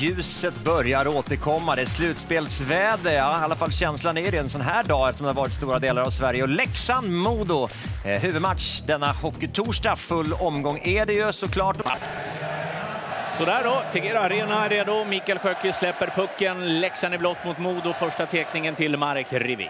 ljuset börjar återkomma. Det är slutspelsväder, ja, i alla fall känslan är det en sån här dag eftersom det har varit stora delar av Sverige. Och Leksand-Modo, huvudmatch denna hockeytorsdag. Full omgång är det ju såklart. Sådär då, Tegera Arena är redo. Mikael Sjöke släpper pucken. Leksand är blott mot Modo. Första tekningen till Marek Rivik.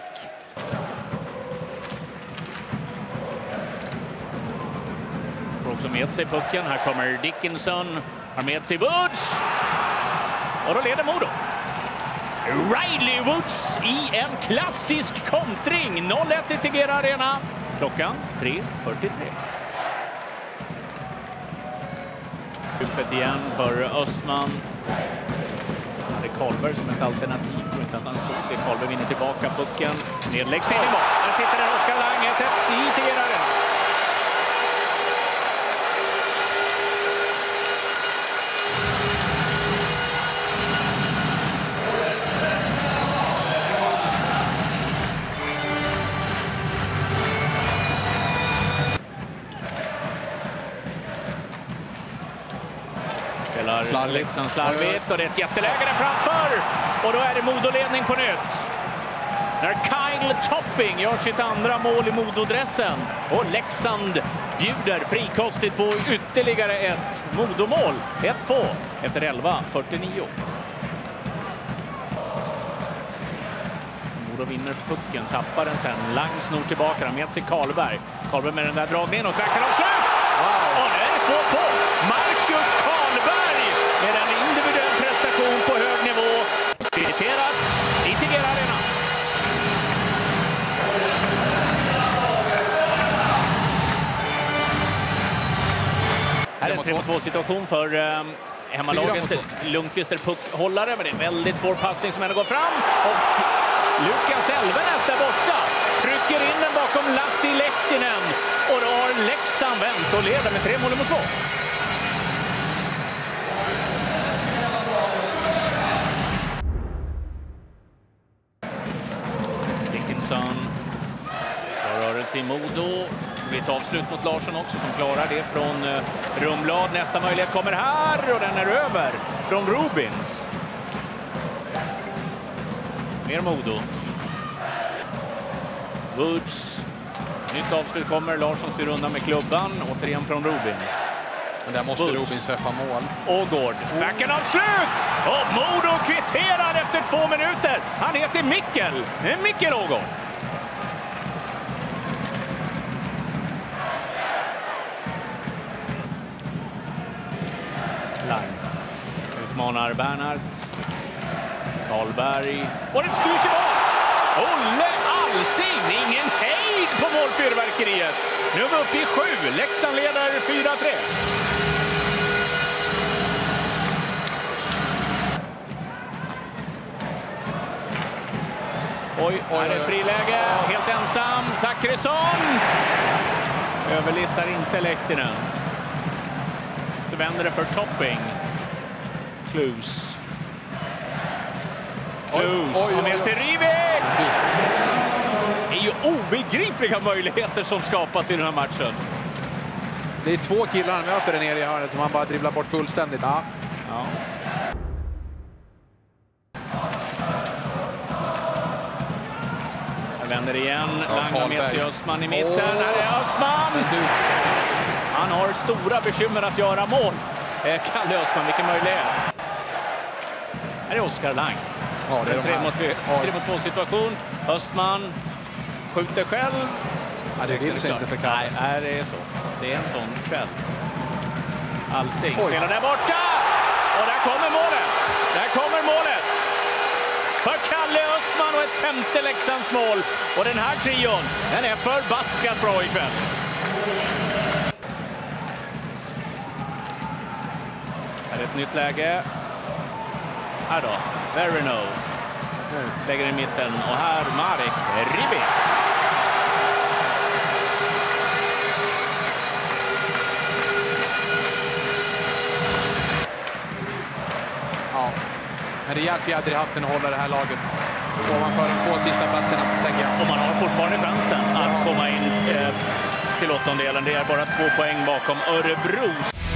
Får också med sig pucken. Här kommer Dickinson. Har med sig Woods. Och då leder Modo. Riley Woods i en klassisk kontring. 0-1 i Tegera Arena. Klockan 3:43. Djupet igen för Östman. Det är Karlberg som ett alternativ. Jag tror inte att han såg det. Karlberg vinner tillbaka pucken. Nedläggs till i mål. Där sitter den Oskar Lang. 1-1 i Tegera Arena. Slarvigt och det är ett jätteläge där framför. Och då är det Modoledning på nytt. När Kyle Topping gör sitt andra mål i Mododressen. Och Leksand bjuder frikostigt på ytterligare ett Modomål. 1-2 efter 11:49. Modo vinner pucken, tappar den sen. Lang snor tillbaka den med sig Karlberg. Karlberg med den där dragningen och backar av slut. Och det är 2-2. Marcus Karlberg med en individuell prestation på hög nivå. Irriterat i Tegera Arena. Här är en 3-2 situation för hemmalaget. Lundqvist är puckhållare, men det är en väldigt svår passning som ändå går fram. Och Lukas Elvenäs där borta trycker in den bakom Lassi Lehtinen. Och då har Leksand vänt och leder med 3-2. Dickinson. Rörelse i Modo. Det blir ett avslut mot Larsson också som klarar det från Rumblad. Nästa möjlighet kommer här och den är över från Rubins. Mer Modo. Woods. Nytt avslut kommer. Larsson styr undan med klubban. Återigen från Rubins. Men där måste Rubins träffa mål. Ågård. Backen av slut! Och Modo kvitterar efter 2 minuter. Han heter Mikkel Ågård. Lang. Utmanar Bernhardt. Karlberg. Och det styrs i mål! Olle Alsing! Ingen hejd på målfyrverkeriet. Nu är vi uppe i 7. Leksand leder 4-3. Oj, här är ett friläge. Helt ensam. Zachrisson! Överlistar inte Lehtinen. Så vänder det för Topping. Klus. Och med sig Rivik! Det är ju obegripliga möjligheter som skapas i den här matchen. Det är 2 killar han möter där nere i hörnet som han bara dribblar bort fullständigt. Ja. Jag vänder igen. Lang med sig Östman i mitten. Här är Östman! Han har stora bekymmer att göra mål. Kalle Östman, vilken möjlighet. Här är Oskar Lang. Ja, det är 3-2 situation. Östman skjuter själv. Ja, det vill sig inte för Kalle. Nej, det är så. Det är en sån kväll. Alsing spelar där borta. Och där kommer målet. För Kalle Östman och ett 5:e Leksands mål. Och den här trion, den är förbaskat bra ikväll. Här är ett nytt läge. Här då, Verino. Lägger i mitten och här Marek Rivik. Ja, en rejäl fjäder i hatten att hålla det här laget ovanför de 2 sista platserna, tänker jag. Och man har fortfarande chansen att komma in till åttondelen. Det är bara 2 poäng bakom Örebro.